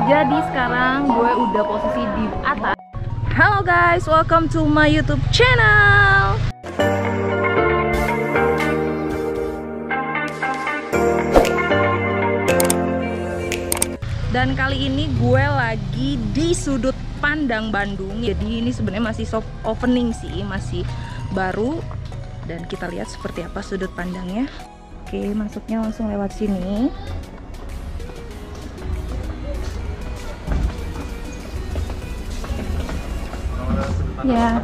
Jadi sekarang gue udah posisi di atas. Halo guys, welcome to my YouTube channel. Dan kali ini gue lagi di sudut pandang Bandung. Jadi ini sebenarnya masih soft opening sih, masih baru. Dan kita lihat seperti apa sudut pandangnya. Oke, masuknya langsung lewat sini. Ya.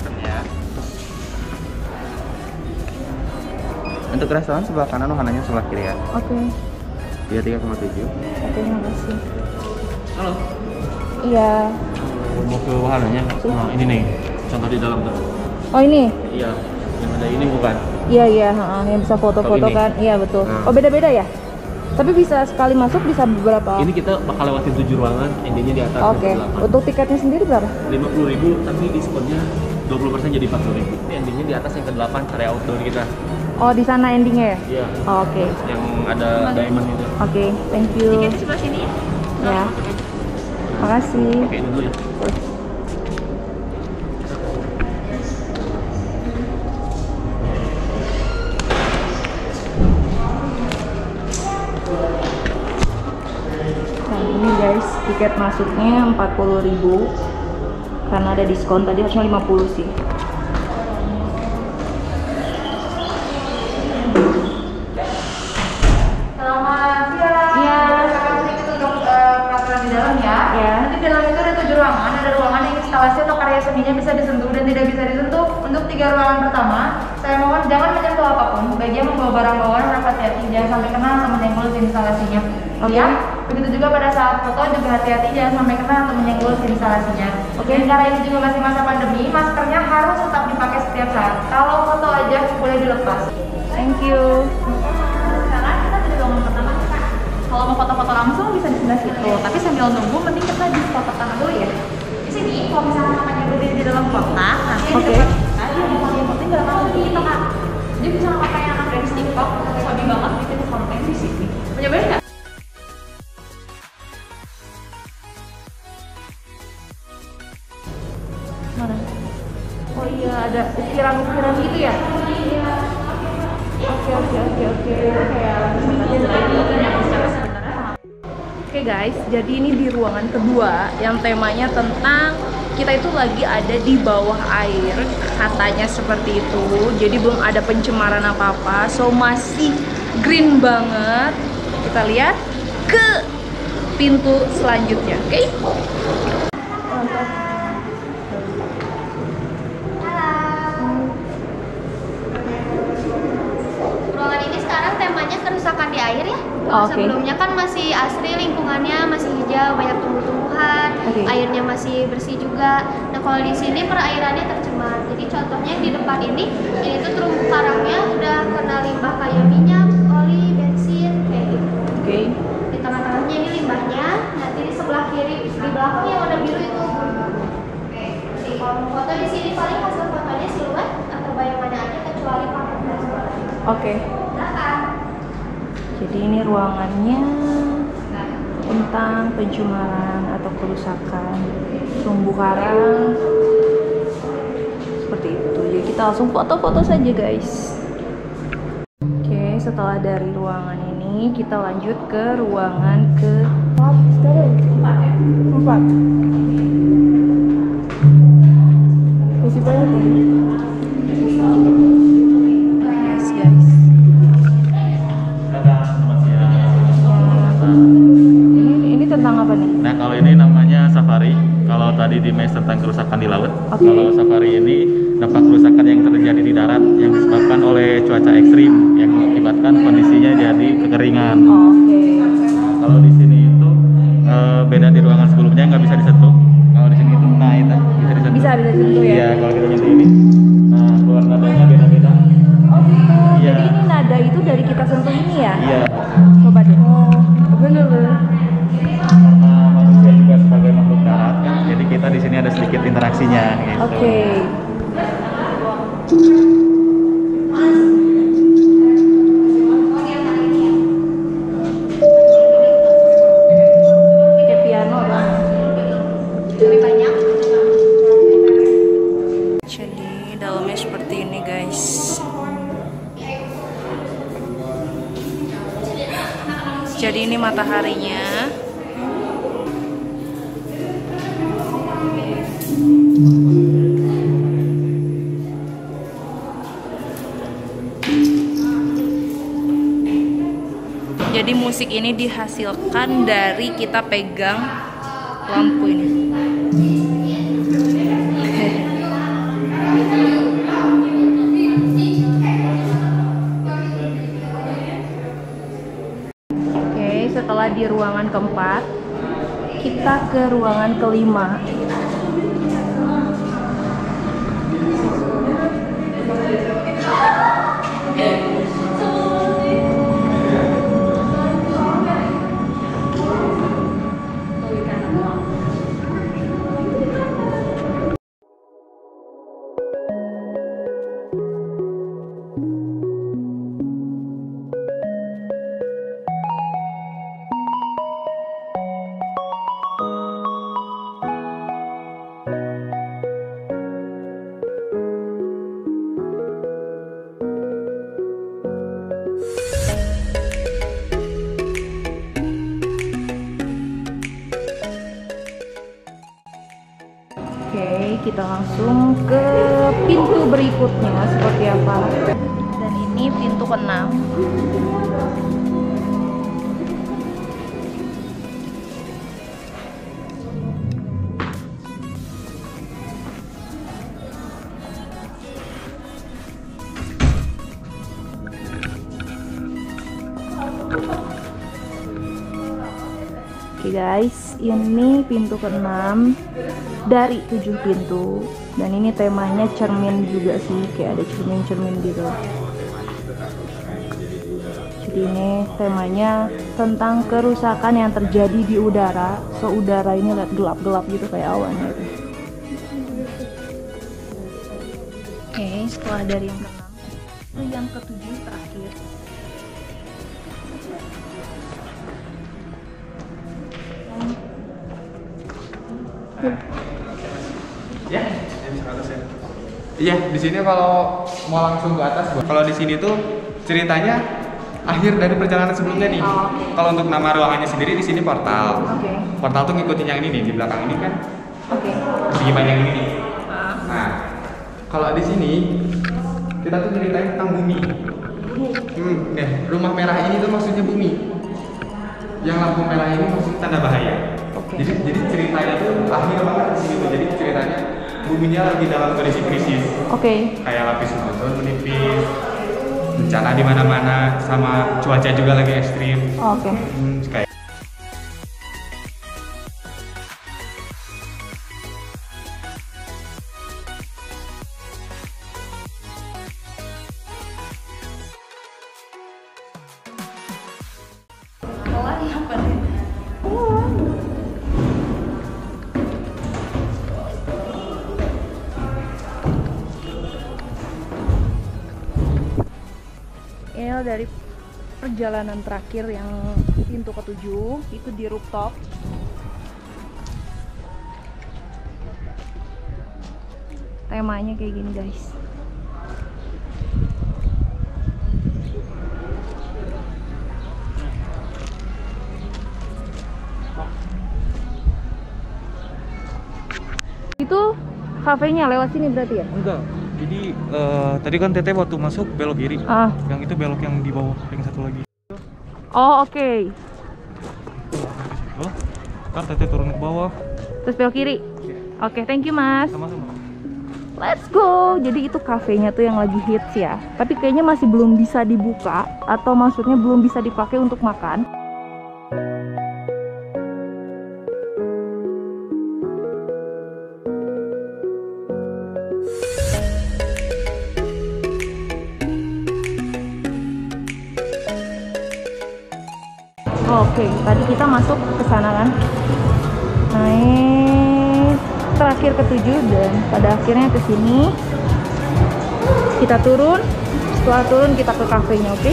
Untuk restoran sebelah kanan, wahananya sebelah kiri ya. Oke. Dia 3,7. Oke, makasih. Halo. Iya. Mau ke wahananya? Nah, ini nih. Contoh di dalam tuh. Oh, ini? Iya. Yang ada ini bukan? Iya, yang bisa foto-foto kan? Iya, betul. Nah. Oh, beda-beda ya? Tapi bisa sekali masuk, bisa beberapa? Ini kita bakal lewatin 7 ruangan, endingnya di atas. Oke. Untuk tiketnya sendiri berapa? 50.000, tapi diskonnya 20% jadi 40.000. Ini endingnya di atas yang ke-8 area outdoor kita. Oh, di sana endingnya ya? Iya. Oh, oke. Yang ada diamond itu. Oke, thank you. Tiketnya sebelah sini ya? Ya. Makasih. Oke, ini dulu ya. Nah, ini guys, tiket masuknya 40.000 karena ada diskon, tadi harusnya 50 sih. Selamat siang. Iya. Saya sedikit untuk peraturan di dalam ya. Iya. Nanti di dalam itu ada 7 ruangan. Ada ruangan yang instalasi atau karya seninya bisa disentuh dan tidak bisa disentuh. Untuk 3 ruangan pertama, saya mohon jangan menyentuh apapun. Bagi yang membawa barang bawaan harap hati-hati, jangan sampai kena atau menyenggol si instalasinya. Oke. Ya. Begitu juga pada saat foto juga hati-hati, jangan sampai kena atau menyenggol si instalasinya. Oke. Dan karena ini juga masih masa pandemi, maskernya harus tetap dipakai setiap saat. Kalau foto aja boleh dilepas. Thank you. Sekarang kita di ruangan pertama. Kalau mau foto-foto langsung bisa di sebelah situ. Tapi sambil nunggu, mending kita di spot pertama dulu ya. Di sini, kalau misalnya namanya berdiri di dalam kotak, nanti Oke. di depan kita dia ada pakai foto nggak mau gitu kan. Jadi bisa pakai anak dari TikTok, hobi banget bikin konten di sini. Mencobain nggak? Mana? Oh iya, ada ukiran-ukiran gitu ya? Oke. Oke guys, jadi ini di ruangan kedua yang temanya tentang kita itu lagi ada di bawah air, katanya seperti itu. Jadi belum ada pencemaran apa-apa, so masih green banget. Kita lihat ke pintu selanjutnya, oke? Ruangan ini sekarang temanya kerusakan di air ya. Oh, oke. Sebelumnya kan masih asri, lingkungannya masih hijau, banyak tumbuh-tumbuhan, Oke. airnya masih bersih juga. Nah kalau di sini perairannya tercemar. Jadi contohnya di depan ini tuh terumbu karangnya udah kena limbah kayak minyak, oli, bensin kayak gitu. Oke. Di tengah-tengahnya ini limbahnya. Nanti di sebelah kiri, di belakang yang warna biru itu. Oke. Jadi kalau mau foto di sini paling hasil fotonya siluet atau bayangannya aja kecuali pakai flash. Oke. Silakan. Jadi ini ruangannya tentang pencemaran atau kerusakan terumbu karang seperti itu. Jadi kita langsung foto-foto saja guys. Oke, setelah dari ruangan ini kita lanjut ke ruangan ke 4. Isi banyak nih. Yes guys. Ini tentang apa nih? Nah, kalau ini namanya safari. Kalau tadi di mes tentang kerusakan di laut, Oke. kalau safari ini dampak kerusakan yang terjadi di darat yang disebabkan oleh cuaca ekstrim yang mengakibatkan kondisinya jadi kekeringan. Oke. Kalau di sini itu beda di ruangan sebelumnya, nggak bisa disentuh. Kalau di sini itu, nah itu bisa disentuh. Bisa disentuh ya? Iya, kalau kita nyentuh ini, nah keluar nadanya beda-beda. Oh gitu. Iya. Jadi ini nada itu dari kita sentuh ini ya? Iya. Coba deh. Oh, bener. Karena manusia juga sebagai makhluk darat kan, jadi kita di sini ada sedikit interaksinya. Gitu. Oke. Kayak piano seperti ini guys. Jadi ini mataharinya. Jadi musik ini dihasilkan dari kita pegang lampu ini. Oke, setelah di ruangan keempat, kita ke ruangan kelima. Oke, kita langsung ke pintu berikutnya seperti apa. Dan ini pintu ke-6. Oke guys, ini pintu ke-6 dari 7 pintu. Dan ini temanya cermin juga sih, kayak ada cermin-cermin gitu. Jadi ini temanya tentang kerusakan yang terjadi di udara. So udara ini lihat gelap-gelap gitu kayak awannya itu. Oke, setelah dari yang ke-6, itu yang ke-7 terakhir. Ya, iya, di sini kalau mau langsung ke atas, kalau di sini tuh ceritanya akhir dari perjalanan sebelumnya nih. Oh, okay. Kalau untuk nama ruangannya sendiri di sini portal. Oke. Portal tuh ngikutin yang ini nih di belakang ini kan. Oke. Segi panjang ini nih. Ah. Nah, kalau di sini kita tuh ceritain tentang bumi. Rumah merah ini tuh maksudnya bumi. Yang lampu merah ini maksudnya tanda bahaya. Oke. Jadi ceritanya tuh akhir banget di sini tuh. Jadi ceritanya buminya lagi dalam kondisi krisis. Oke. Kayak lapis ozon menipis, bencana di mana-mana, sama cuaca juga lagi ekstrim. Oke. Kayak Apa nih? Ini dari perjalanan terakhir yang pintu ke-7 itu di rooftop. Temanya kayak gini guys. Itu kafenya lewat sini berarti ya? Enggak. Jadi tadi kan Teteh waktu masuk belok kiri. Ah. Yang itu belok yang di bawah, yang satu lagi. Oh, oke. Oh, ntar Teteh turun ke bawah. Terus belok kiri. Oke, thank you Mas. Sama-sama. Let's go. Jadi itu kafenya tuh yang lagi hits ya. Tapi kayaknya masih belum bisa dibuka, atau maksudnya belum bisa dipakai untuk makan. Oke, tadi kita masuk ke sana kan, naik terakhir ke-7 dan pada akhirnya ke sini. Kita turun, setelah turun kita ke kafenya, oke?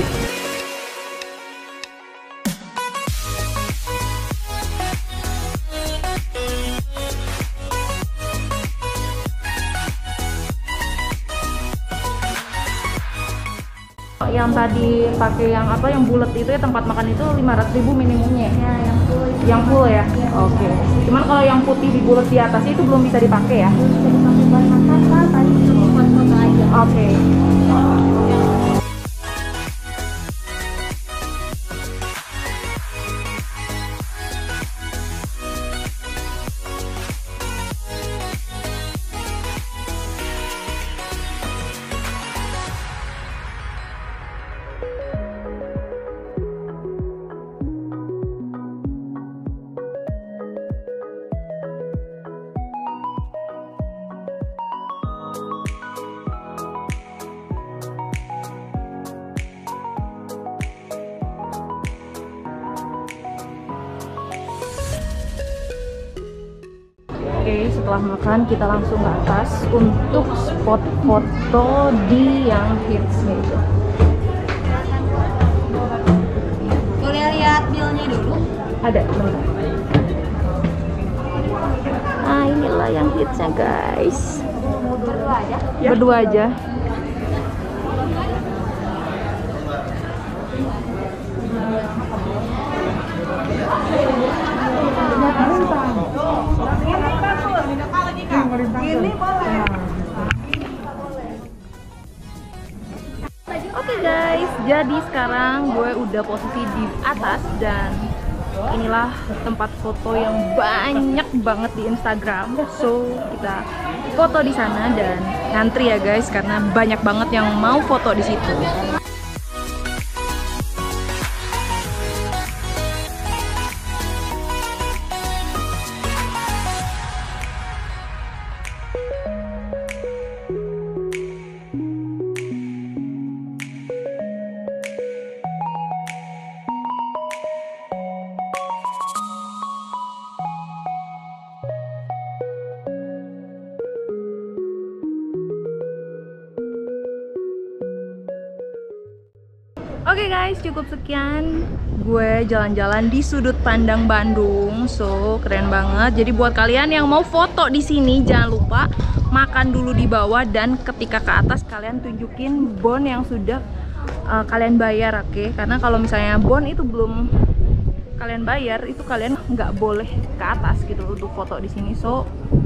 Yang tadi pakai yang apa, yang bulat itu ya, tempat makan itu 500.000 minimumnya. Ya, yang full. Yang full ya? Iya. Oke. Cuman kalau yang putih di bulat di atasnya itu belum bisa dipakai ya? Terus bisa dipakai buat makan lah, paling untuk foto-foto aja. Oke. Oke, setelah makan kita langsung ke atas untuk spot foto di yang hits itu. Boleh lihat bill-nya dulu? Ada, bentar. Nah, inilah yang hitsnya guys. Berdua aja. Berdua aja. Oke guys, jadi sekarang gue udah posisi di atas dan inilah tempat foto yang banyak banget di Instagram. So kita foto di sana dan ngantri ya guys karena banyak banget yang mau foto di situ. Oke guys, cukup sekian gue jalan-jalan di sudut pandang Bandung. So, keren banget. Jadi buat kalian yang mau foto di sini jangan lupa makan dulu di bawah dan ketika ke atas kalian tunjukin bon yang sudah kalian bayar, oke? Karena kalau misalnya bon itu belum kalian bayar, itu kalian nggak boleh ke atas gitu untuk foto di sini. So,